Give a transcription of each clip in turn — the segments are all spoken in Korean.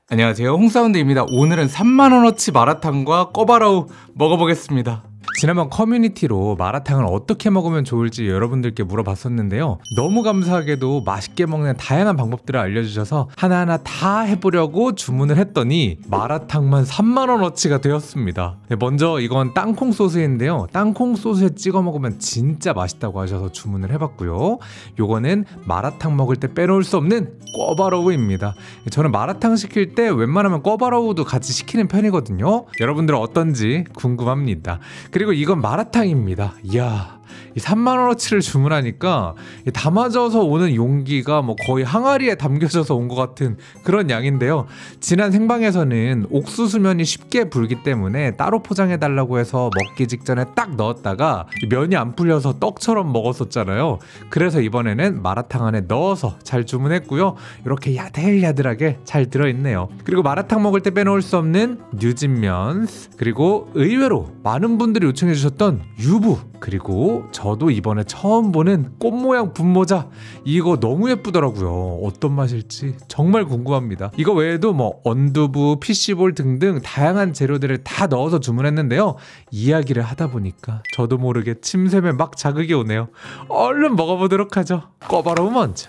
안녕하세요, 홍사운드입니다. 오늘은 3만원어치 마라탕과 꿔바로우 먹어보겠습니다. 지난번 커뮤니티로 마라탕을 어떻게 먹으면 좋을지 여러분들께 물어봤었는데요. 너무 감사하게도 맛있게 먹는 다양한 방법들을 알려주셔서 하나하나 다 해보려고 주문을 했더니 마라탕만 3만원어치가 되었습니다. 먼저 이건 땅콩 소스인데요. 땅콩 소스에 찍어 먹으면 진짜 맛있다고 하셔서 주문을 해봤고요. 요거는 마라탕 먹을 때 빼놓을 수 없는 꿔바로우입니다. 저는 마라탕 시킬 때 웬만하면 꿔바로우도 같이 시키는 편이거든요. 여러분들은 어떤지 궁금합니다. 그리고 이건 마라탕입니다. 이야, 이 3만원어치를 주문하니까 담아져서 오는 용기가 뭐 거의 항아리에 담겨져서 온 것 같은 그런 양인데요. 지난 생방에서는 옥수수면이 쉽게 불기 때문에 따로 포장해달라고 해서 먹기 직전에 딱 넣었다가 면이 안 풀려서 떡처럼 먹었었잖아요. 그래서 이번에는 마라탕 안에 넣어서 잘 주문했고요. 이렇게 야들야들하게 잘 들어있네요. 그리고 마라탕 먹을 때 빼놓을 수 없는 뉴진면, 그리고 의외로 많은 분들이 요청해주셨던 유부, 그리고 저도 이번에 처음 보는 꽃 모양 분모자, 이거 너무 예쁘더라고요. 어떤 맛일지 정말 궁금합니다. 이거 외에도 뭐 언두부, 피쉬볼 등등 다양한 재료들을 다 넣어서 주문했는데요. 이야기를 하다 보니까 저도 모르게 침샘에 막 자극이 오네요. 얼른 먹어보도록 하죠. 꿔바로우 먼저.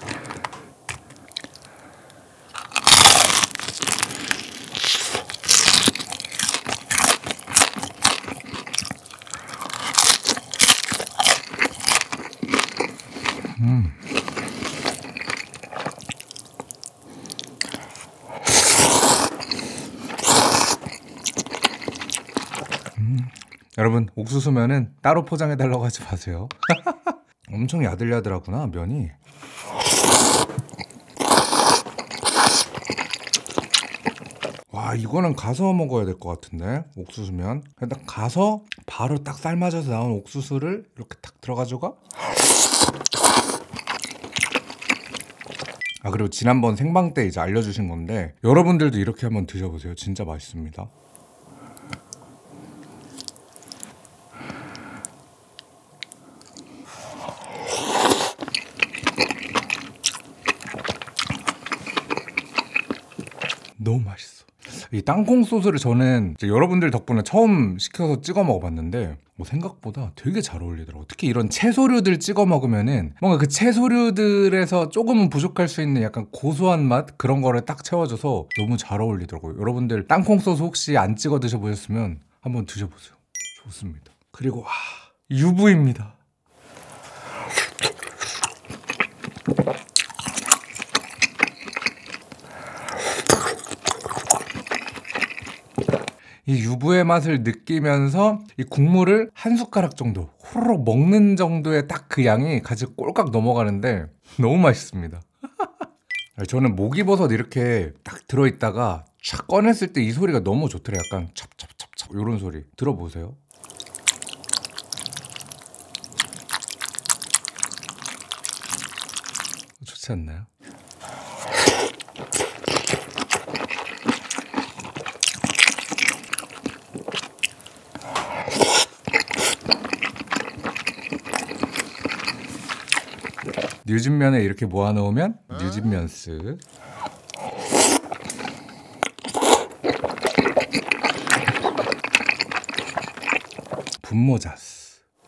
여러분, 옥수수면은 따로 포장해달라고 하지 마세요. 엄청 야들야들하구나, 면이. 와, 이거는 가서 먹어야 될 것 같은데, 옥수수면. 일단 가서 바로 딱 삶아져서 나온 옥수수를 이렇게 딱 들어가지고. 아, 그리고 지난번 생방 때 이제 알려주신 건데 여러분들도 이렇게 한번 드셔보세요. 진짜 맛있습니다. 너무 맛있어. 이 땅콩 소스를 저는 이제 여러분들 덕분에 처음 시켜서 찍어 먹어봤는데 생각보다 되게 잘 어울리더라고요. 특히 이런 채소류들 찍어 먹으면은 뭔가 그 채소류들에서 조금은 부족할 수 있는 약간 고소한 맛, 그런 거를 딱 채워줘서 너무 잘 어울리더라고요. 여러분들 땅콩 소스 혹시 안 찍어 드셔보셨으면 한번 드셔보세요. 좋습니다. 그리고 유부입니다. 이 유부의 맛을 느끼면서 이 국물을 한 숟가락 정도 호로록 먹는 정도의 딱 그 양이 같이 꼴깍 넘어가는데 너무 맛있습니다. 저는 목이버섯 이렇게 딱 들어있다가 촥 꺼냈을 때 이 소리가 너무 좋더래요. 약간 찹찹찹찹 이런 소리 들어보세요. 좋지 않나요? 뉴진면에 이렇게 모아놓으면 뉴진면스. 분모자스.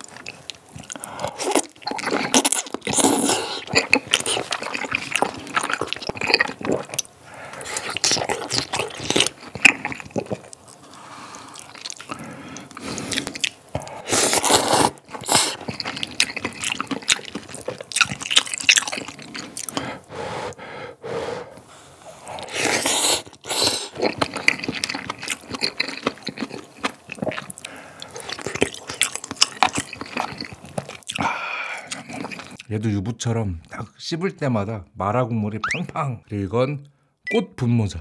얘도 유부처럼 딱 씹을 때마다 마라 국물이 팡팡. 그리고 이건 꽃 분모자.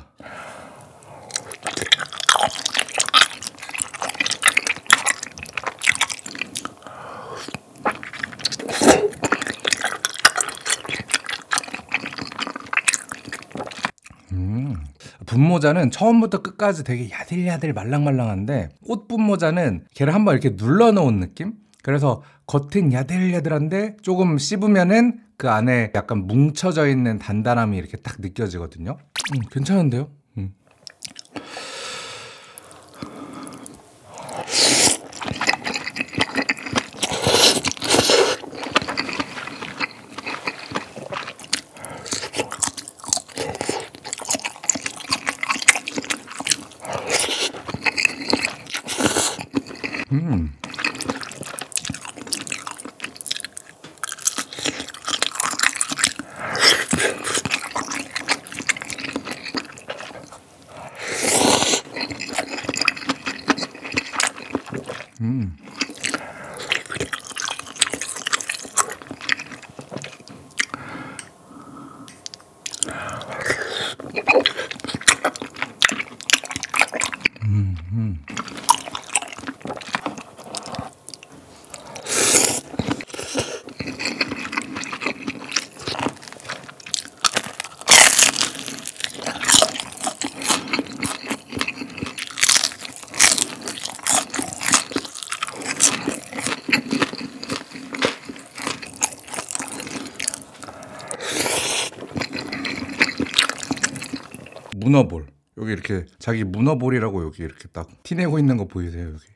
분모자는 처음부터 끝까지 되게 야들야들 말랑말랑한데, 꽃 분모자는 걔를 한번 이렇게 눌러놓은 느낌? 그래서 겉은 야들야들한데 조금 씹으면은 그 안에 약간 뭉쳐져 있는 단단함이 이렇게 딱 느껴지거든요. 괜찮은데요? 음. 문어볼, 여기 이렇게 자기 문어볼이라고 여기 이렇게 딱 티내고 있는 거 보이세요? 여기.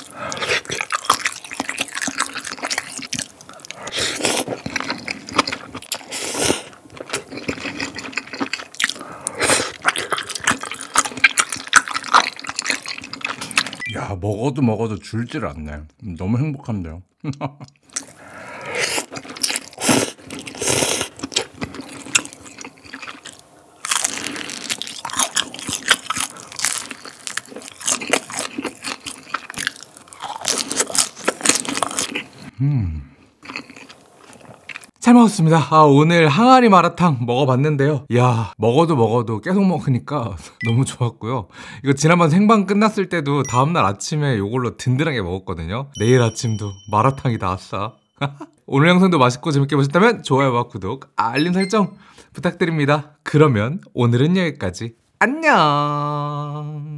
야, 먹어도 줄질 않네. 너무 행복한데요. 잘 먹었습니다. 오늘 항아리 마라탕 먹어봤는데요. 이야, 먹어도 계속 먹으니까 너무 좋았고요. 이거 지난번 생방 끝났을 때도 다음날 아침에 이걸로 든든하게 먹었거든요. 내일 아침도 마라탕이다, 아싸. 오늘 영상도 맛있고 재밌게 보셨다면 좋아요와 구독, 알림 설정 부탁드립니다. 그러면 오늘은 여기까지. 안녕.